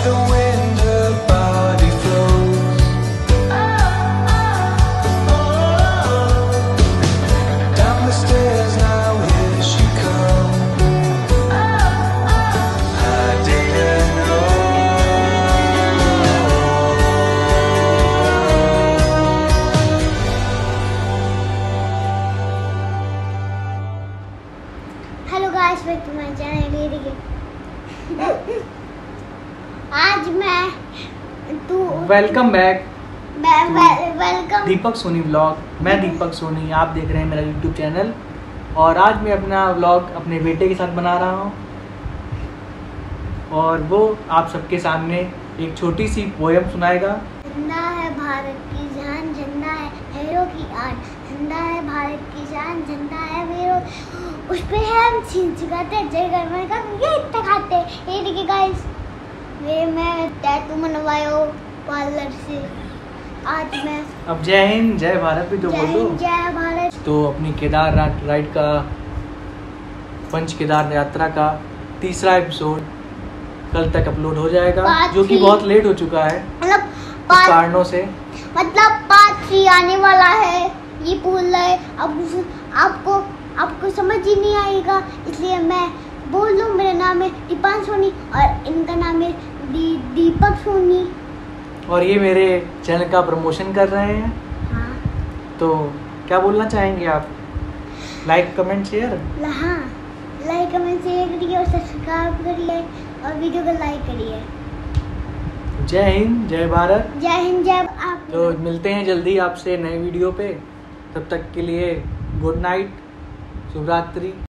the wind her body flows. Down the stairs now, here she comes. I didn't know. Hello guys, welcome to my channel. आज welcome back welcome Deepak Soni vlog. मैं दीपक सोनी, आप देख रहे हैं मेरा YouTube channel. और आज मैं अपना व्लॉग अपने बेटे के साथ बना रहा हूँ और वो आप सबके सामने एक छोटी सी पोएम सुनाएगा। झंडा है भारत की जान, झंडा है हीरो की आन, झंडा है भारत की जान, झंडा है हीरो। उस पे है हम छिंचकाते जय गणमन का ये इतना खाते। ये देखिए गाइस, ये मैं टैटू बनवाया पार्लर से। आज मैं अब जय हिंद जय भारत भी तो जय बोलो। हिंद जय भारत। तो अपनी केदारनाथ राइड का, पंच केदार यात्रा का तीसरा एपिसोड कल तक अपलोड हो जाएगा, जो कि बहुत लेट हो चुका है मतलब कुछ कारणों से। मतलब पार्ट 3 आने वाला है। ये बोल रहे आपको समझ ही नहीं आएगा, इसलिए मैं बोल दूं। मेरा नाम है दीपान सोनी और इनका नाम है दीपक सोनी। और ये मेरे चैनल का प्रमोशन कर रहे हैं। हाँ तो क्या बोलना चाहेंगे आप? Like comment share. हाँ, लाइक कमेंट शेयर करिए और सब्सक्राइब करिए और वीडियो को लाइक करिए। जय हिंद जय भारत। जय हिंद जय आप। तो मिलते हैं जल्दी आपसे नए वीडियो पे। तब तक के लिए गुड नाइट, शुभ रात्रि।